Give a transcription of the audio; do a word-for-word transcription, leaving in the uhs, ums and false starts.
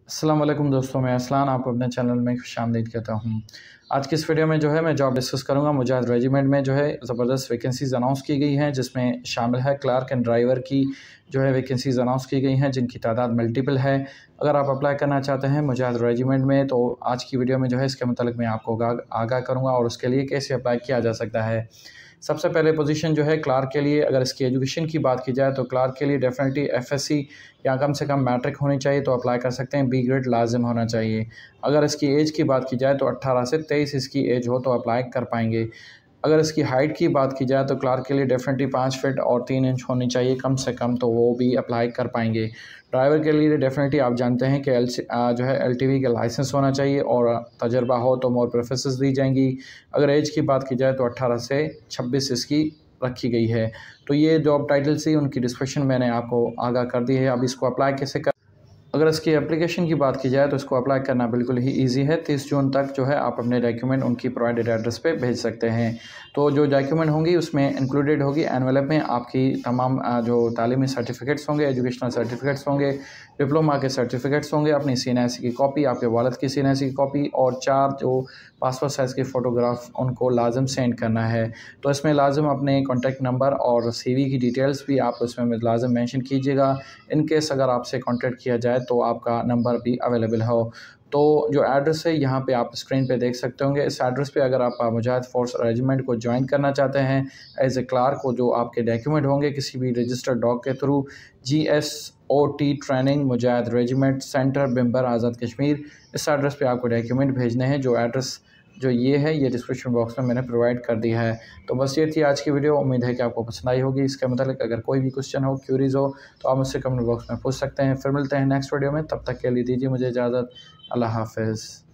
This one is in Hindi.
अस्सलाम वालेकुम दोस्तों, मैं असलान आपको अपने चैनल में खुशामदीद कहता हूँ। आज की इस वीडियो में जो है मैं जॉब डिस्कस करूँगा। मुजाहिद रेजिमेंट में जो है ज़बरदस्त वैकेंसीज़ अनाउंस की गई हैं, जिसमें शामिल है क्लार्क एंड ड्राइवर की जो है वैकेंसीज़ अनाउंस की गई हैं, जिनकी तादाद मल्टीपल है। अगर आप अप्लाई करना चाहते हैं मुजाहिद रेजिमेंट में, तो आज की वीडियो में जो है इसके मतलब मैं आपको आगाह करूँगा और उसके लिए कैसे अप्लाई किया जा सकता है। सबसे पहले पोजीशन जो है क्लार्क के लिए, अगर इसकी एजुकेशन की बात की जाए तो क्लार्क के लिए डेफिनेटली एफएससी या कम से कम मैट्रिक होनी चाहिए तो अप्लाई कर सकते हैं। बी ग्रेड लाजिम होना चाहिए। अगर इसकी एज की बात की जाए तो अट्ठारह से तेईस इसकी एज हो तो अप्लाई कर पाएंगे। अगर इसकी हाइट की बात की जाए तो क्लार्क के लिए डेफिनेटली पाँच फिट और तीन इंच होनी चाहिए कम से कम, तो वो भी अप्लाई कर पाएंगे। ड्राइवर के लिए डेफिनेटली आप जानते हैं कि एल जो है एलटीवी का लाइसेंस होना चाहिए और तजर्बा हो तो मोर प्रेफरेंसेस दी जाएंगी। अगर एज की बात की जाए तो अट्ठारह से छब्बीस इसकी रखी गई है। तो ये जॉब टाइटल से उनकी डिस्क्रिप्शन मैंने आपको आगाह कर दी है। अब इसको अप्लाई कैसे कर अगर इसकी एप्लीकेशन की बात की जाए तो इसको अप्लाई करना बिल्कुल ही इजी है। तीस जून तक जो है आप अपने डॉक्यूमेंट उनकी प्रोवाइडेड एड्रेस पे भेज सकते हैं। तो जो डॉक्यूमेंट होंगी उसमें इंक्लूडेड होगी एनवेलप में आपकी तमाम जो तालीमी सर्टिफिकेट्स होंगे, एजुकेशनल सर्टिफिकेट्स होंगे, डिप्लोमा के सर्टिफिकेट्स होंगे, अपनी सी एन आई सी की कॉपी, आपके वालिद की सी एन आई सी की कॉपी और चार जो पासपोर्ट साइज़ की फ़ोटोग्राफ उनको लाजम सेंड करना है। तो इसमें लाजम अपने कॉन्टैक्ट नंबर और सीवी की डिटेल्स भी आप इसमें लाजम मेंशन कीजिएगा। इन केस अगर आपसे कॉन्टैक्ट किया जाए तो आपका नंबर भी अवेलेबल हो। तो जो एड्रेस है यहाँ पे आप स्क्रीन पे देख सकते होंगे। इस एड्रेस पे अगर आप मुजाहिद फोर्स रेजिमेंट को ज्वाइन करना चाहते हैं एज ए क्लार्क को, जो आपके डॉक्यूमेंट होंगे किसी भी रजिस्टर्ड डॉग के through, G S O T training Mujahid regiment centre Bhimber Azad Kashmir, इस एड्रेस पे आपको डॉक्यूमेंट भेजने हैं। जो एड्रेस जो ये है ये डिस्क्रिप्शन बॉक्स में मैंने प्रोवाइड कर दिया है। तो बस ये थी आज की वीडियो। उम्मीद है कि आपको पसंद आई होगी। इसके मतलब अगर कोई भी क्वेश्चन हो, क्यूरीज हो तो आप मुझसे कमेंट बॉक्स में पूछ सकते हैं। फिर मिलते हैं नेक्स्ट वीडियो में, तब तक के लिए दीजिए मुझे इजाज़त। अल्लाह हाफ़िज़।